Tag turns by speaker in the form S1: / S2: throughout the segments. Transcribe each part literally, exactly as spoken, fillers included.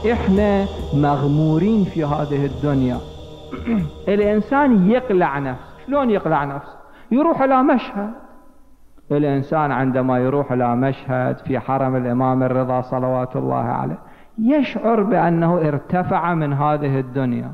S1: إحنا مغمورين في هذه الدنيا. الإنسان يقلع نفسه. شلون يقلع نفسه؟ يروح إلى مشهد. الإنسان عندما يروح إلى مشهد في حرم الإمام الرضا صلوات الله عليه يشعر بأنه ارتفع من هذه الدنيا.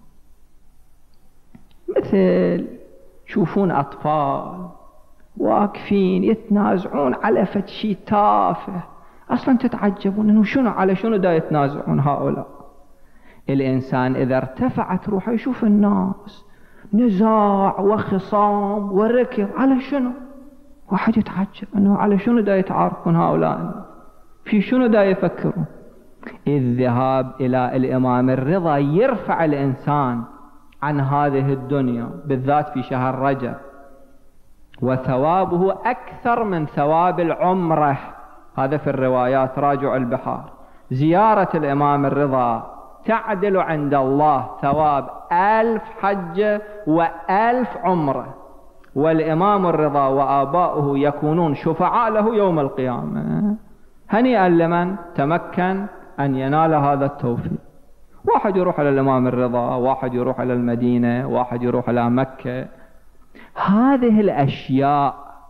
S1: مثل تشوفون أطفال واقفين يتنازعون على فد شيء تافه، أصلا تتعجبون إنه شنو على شنو دا يتنازعون هؤلاء. الإنسان إذا ارتفعت روحه يشوف الناس نزاع وخصام وركض، على شنو؟ واحد يتعجب أنه على شنو دا يتعاركون هؤلاء، في شنو دا يفكرون. الذهاب إلى الإمام الرضا يرفع الإنسان عن هذه الدنيا، بالذات في شهر رجب، وثوابه أكثر من ثواب العمرة. هذا في الروايات، راجع البحار. زيارة الإمام الرضا تعدل عند الله ثواب ألف حجة وألف عمرة، والإمام الرضا وآباؤه يكونون شفعاء له يوم القيامة. هنيئا لمن تمكن أن ينال هذا التوفيق. واحد يروح إلى الإمام الرضا، واحد يروح إلى المدينة، واحد يروح إلى مكة. هذه الأشياء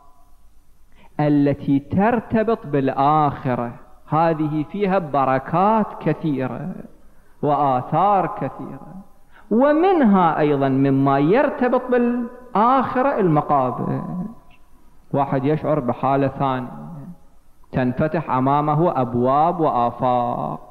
S1: التي ترتبط بالآخرة هذه فيها بركات كثيرة وآثار كثيرة، ومنها أيضا مما يرتبط بالآخرة المقابر. واحد يشعر بحالة ثانية، تنفتح أمامه أبواب وآفاق،